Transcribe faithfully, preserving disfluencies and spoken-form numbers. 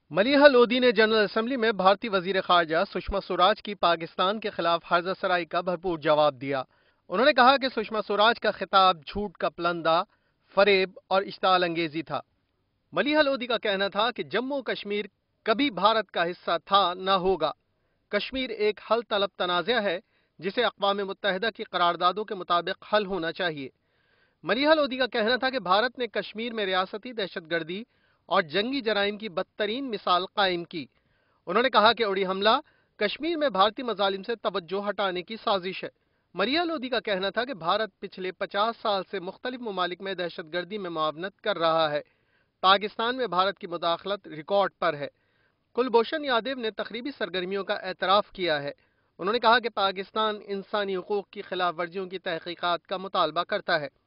मलीहा लोधी ने general assembly में भारतीय वजीर खारजा सुषमा स्वराज की पाकिस्तान के खिलाफ हर्जा सराई का भरपूर जवाब दिया। उन्होंने कहा कि सुषमा स्वराज का खिताब झूठ का पलंदा, फरेब और इश्ताल अंगेजी था। मलीहा लोधी का कहना था कि जम्मू कश्मीर कभी भारत का हिस्सा था न होगा। कश्मीर एक हल तलब तनाज़ा है जिसे अक़वाम मुत्तहिदा की करारदादों के मुताबिक हल होना चाहिए। मलीहा लोधी का कहना था कि भारत ने कश्मीर में रियासती दहशतगर्दी और जंगी जराइम की बदतरीन मिसाल कायम की। उन्होंने कहा कि उड़ी हमला कश्मीर में भारतीय मजालिम से तवज्जो हटाने की साजिश है। मरीहा लोधी का कहना था कि भारत पिछले पचास साल से मुख्तलिफ ममालिक में दहशतगर्दी में मुआवनत कर रहा है। पाकिस्तान में भारत की मुदाखलत रिकॉर्ड पर है। कुलभूषण यादव ने तकरीबी सरगर्मियों का एतराफ़ किया है। उन्होंने कहा कि पाकिस्तान इंसानी हुकूक की खिलाफ वर्जियों की तहकीकात का मुतालबा करता है।